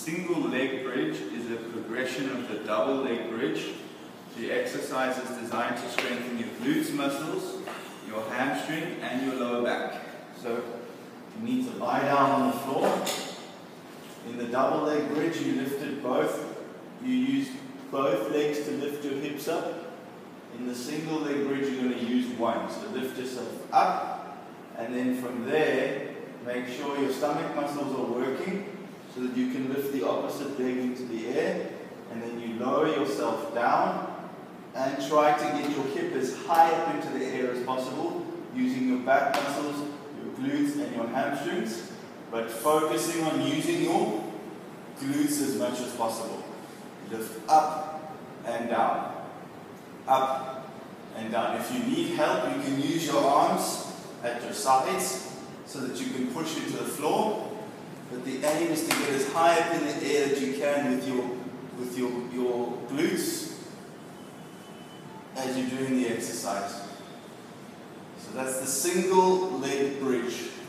single leg bridge is a progression of the double leg bridge. The exercise is designed to strengthen your glutes muscles, your hamstring, and your lower back. So you need to lie down on the floor. In the double leg bridge, you use both legs to lift your hips up. In the single leg bridge, you're going to use one. So lift yourself up, and then from there, make sure your stomach muscles are working so that you can lift the opposite leg into the air, and then you lower yourself down and try to get your hip as high up into the air as possible using your back muscles, your glutes and your hamstrings, but focusing on using your glutes as much as possible. Lift up and down, up and down. If you need help, you can use your arms at your sides so that you can push into the floor. But the aim is to get as high up in the air that you can with your glutes as you're doing the exercise. So that's the single leg bridge.